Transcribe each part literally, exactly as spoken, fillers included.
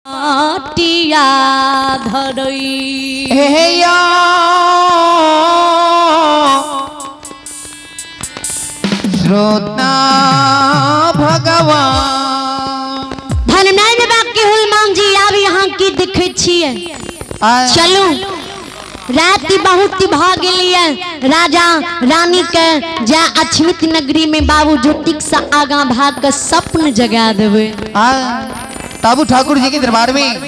टिया धरई हे या श्रोता भगवान धननाइन बाकी हुलमान जी आब यहाँ की दिखे छिए चलू रात बहुत भाग लिया राजा रानी के जा अछमित नगरी में बाबू ज्योतिक सा आगा भाग का सपन जगा देवे। ताबू ठाकुर जी के दरबार में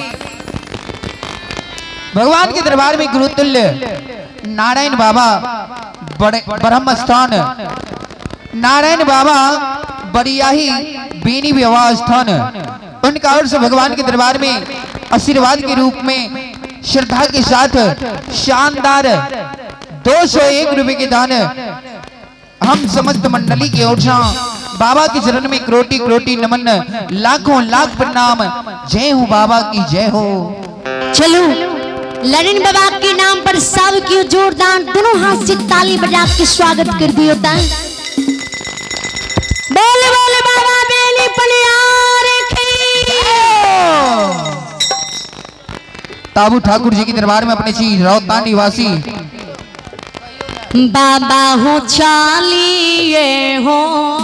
भगवान के दरबार में गुरुतुल्य नारायण बाबा बड़े ब्रह्म स्थान नारायण बाबा बड़ियाही बेनी विवाह स्थान उनका और से भगवान के दरबार में आशीर्वाद के रूप में श्रद्धा के साथ शानदार दो सौ एक रुपए के दान हम समस्त मंडली की ओर से बाबा के चरण में करोटी करोटी नमन लाखों लाख प्रणाम। जय हो बाबा की जय हो। चलो लड़न बाबा के नाम पर सब की जोरदार दोनों हाथ से ताली बजा के स्वागत कर दिया होता है। बोले बोले बाबा बेली पलियार ताबू ठाकुर जी के दरबार में अपने चीज रौता निवासी बाबा हो चालिए हो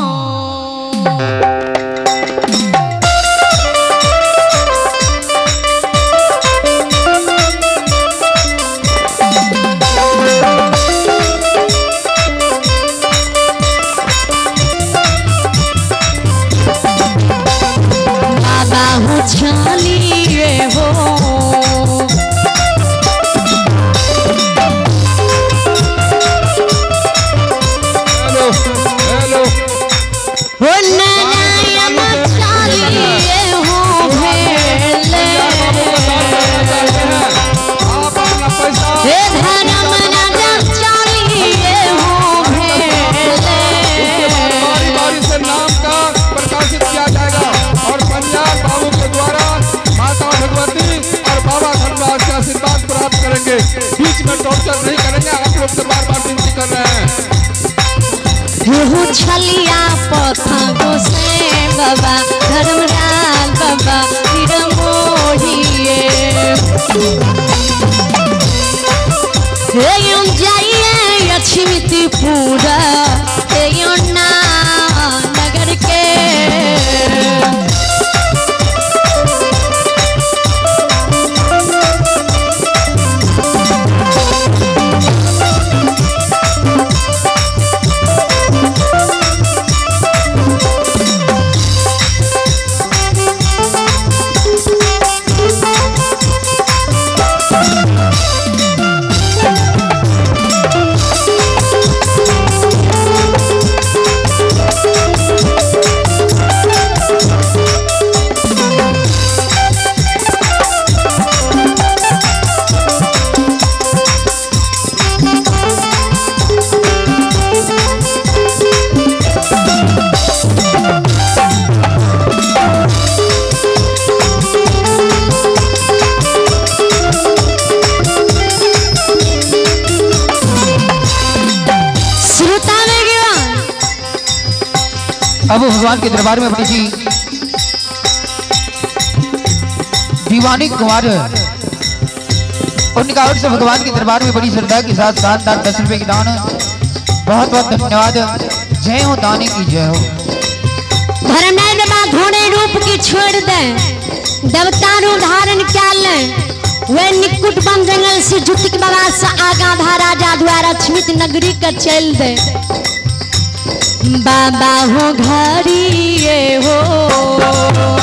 बाबा हो चालिए हो बीच में टॉर्चर नहीं करेंगे। आप लोग से बार बार विनती कर रहे हैं। छलिया पथगो से बाबा धर्मराज बाबा जाइए अछमित पूरा ना नगर के अब भगवान के दरबार में अपनी जी दीवानी कुमार उनका और से भगवान के दरबार में बड़ी श्रद्धा के साथ शानदार दस रुपए के दान बहुत बहुत धन्यवाद। जय हो दानी की जय हो। धर्मेंद्र घोड़े रूप की छोड़ दे देवता रूप धारण क्या ले वे निकुट बन जंगल से जुतिक बाबा से आगा धा राजा द्वारा अछमित नगरी का चल दे बाबा हो घरिए हो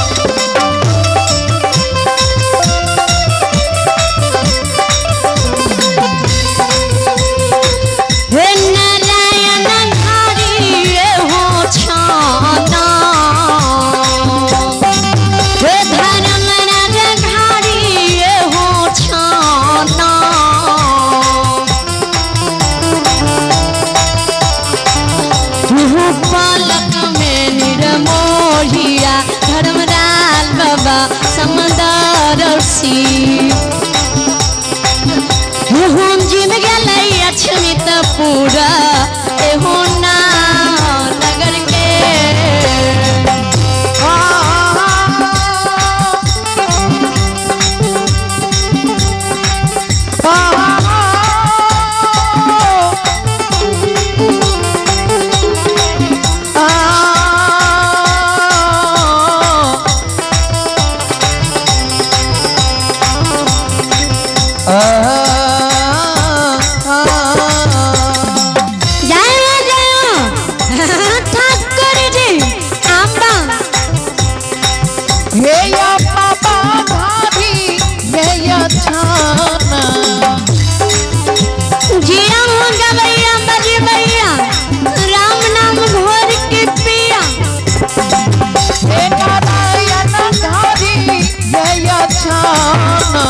पूरा ना नगर के जय जय ठाकुर जी आंबा हे या बाबा भाभी हे या छाना जिया हो गवैया बजी भैया राम नाम घोर के पिया हे नारायण धारी हे या छाना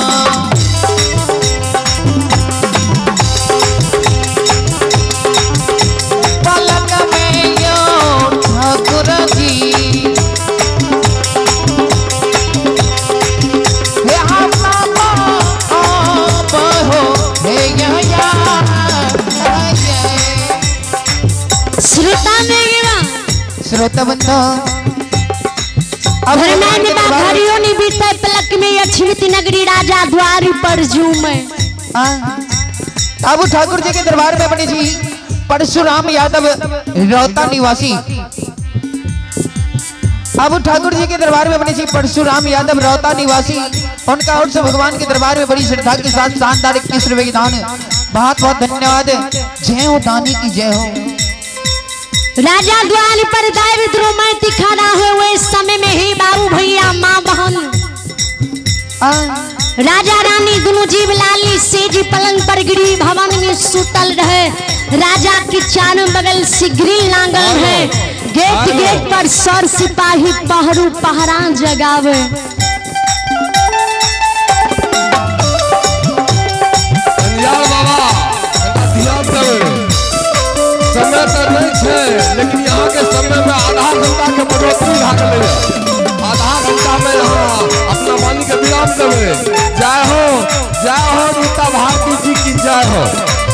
पलक में यो ठाकुर जी हे बाबा आप हो हे या या श्रोता में गिवा श्रोता बंधु धर्मेंद्र बाघरियों ने बीते पलक में अक्षित नगरी राजा द्वार पर झूमे। अब ठाकुर जी के दरबार में बनी थी परशुराम यादव रौता निवासी। अब ठाकुर जी के दरबार में बनी थी परशुराम यादव रौता निवासी। उनका और से भगवान के दरबार में बड़ी श्रद्धा के साथ शानदार इक्कीस रुपए की दान। बहुत बहुत धन्यवाद। जय हो दानी की जय हो। राजा द्वार पर दैव द्रोमती खड़ा है हुए समय में ही बाबू भैया माँ बहन राजा रानी दोनों जीव लाली सेजी पलंग पर गिरी भवन में सुतल रहे। राजा की चारों बगल से ग्रिल लागल है। गेट गेट पर सर सिपाही पहरू पहरा जगावे। समय तो नहीं है लेकिन यहाँ के समय में आधा घंटा के बढ़ोतरी भाग ले। आधा घंटा में यहाँ अपना वाणी के विराम देवे। जय हो जय हो रीता भारती जी की जय हो।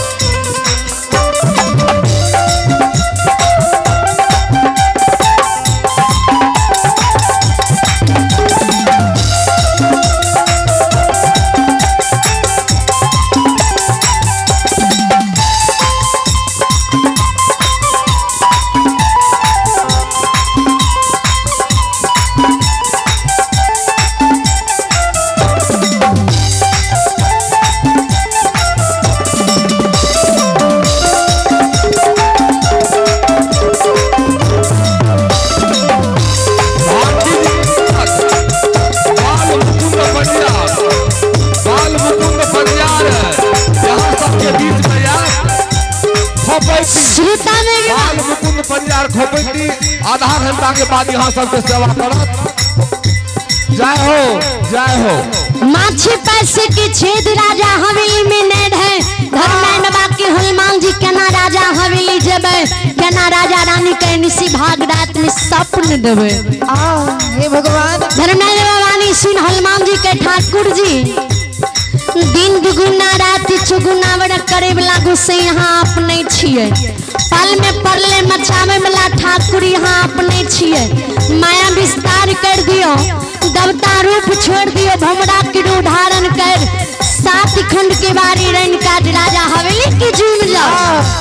आधा घंटा के बाद यहाँ सबके सेवा करत। जय हो जय हो। माछी पैसे की छेद राजा हवेली में नेड है। धर्मेंद्र बाकी हनुमान जी केना राजा हवेली जेबे केना राजा रानी के निसी भाग रात में सपन देवे। हे भगवान धर्मेंद्र भवानी सुन हनुमान जी के ठाकुर जी दिन दुगुना रात चौगुना बड़ करे वाला गुस्से यहाँ अपने छिए। पल में परले मचावे वाला ठाकुर यहाँ अपने छिए। माया विस्तार कर दियो देवता रूप छोड़ दियो भमरा के धारण कर सात खंड के बारी रन काट राजा हवेली की झूम जाओ।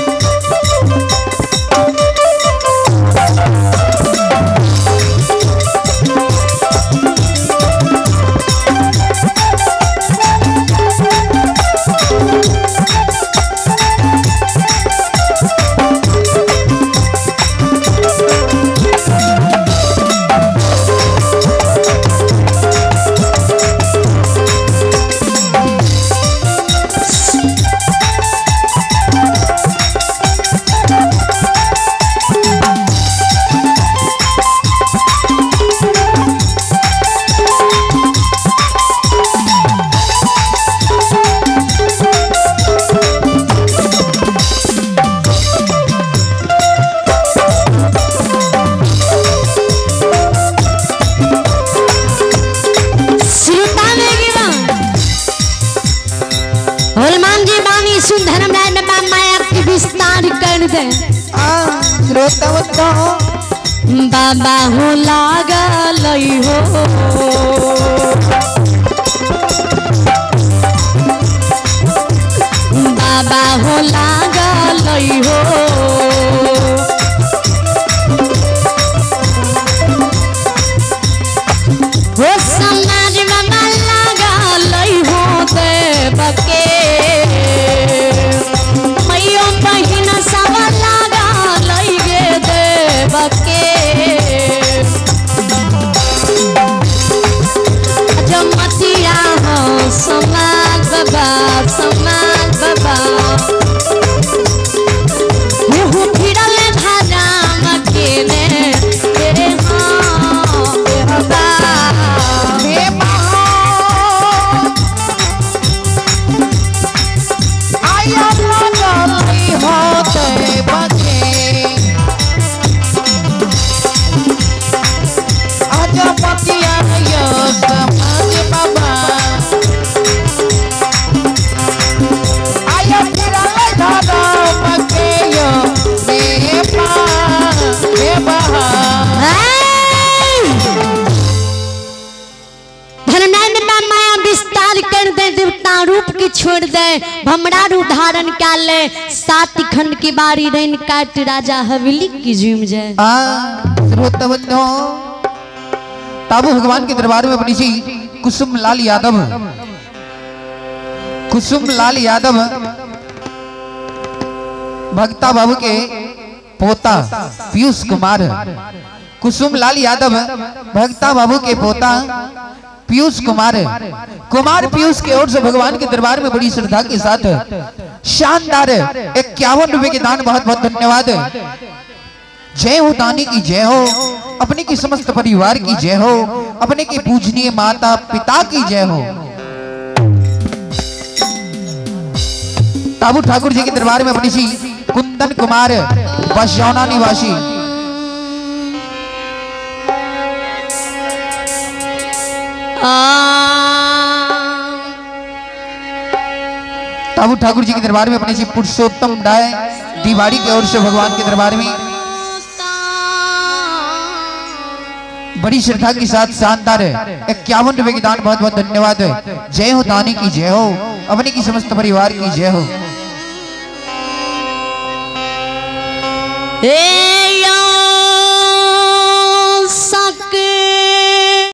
बाबा हो लागल हो बाबा हो लागल हो वो समाज बाबा लागल हो दे कर दे देवता रूप की छोड़ दे भमरा रूप धारण क्या ले सात खंड की बारी रेन काट राजा हवेली की झूम जाए। श्रोतबंधो ताबू भगवान के दरबार में बनी सी कुसुम लाल यादव। कुसुम लाल यादव भक्ता बाबू के पोता पीयूष कुमार। कुसुम लाल यादव भक्ता बाबू के पोता पीयूष कुमार। कुमार पीयूष के ओर से भगवान के दरबार में बड़ी श्रद्धा के साथ शानदार इक्यावन रुपए के दान, बहुत बहुत धन्यवाद। जय हो दानी की जय हो, अपने की समस्त परिवार की जय हो, अपने के पूजनीय माता पिता की जय हो। ताबू ठाकुर जी के दरबार में बनी सी कुंदन कुमार बसौना निवासी। ताबू ठाकुर जी के दरबार में अपने सी पुरुषोत्तम डाय दीवारी की ओर से भगवान के दरबार में बड़ी श्रद्धा के साथ शानदार इक्यावन रुपए की दान, बहुत बहुत धन्यवाद। जय हो दानी की जय हो, अपने की समस्त परिवार की जय हो। ए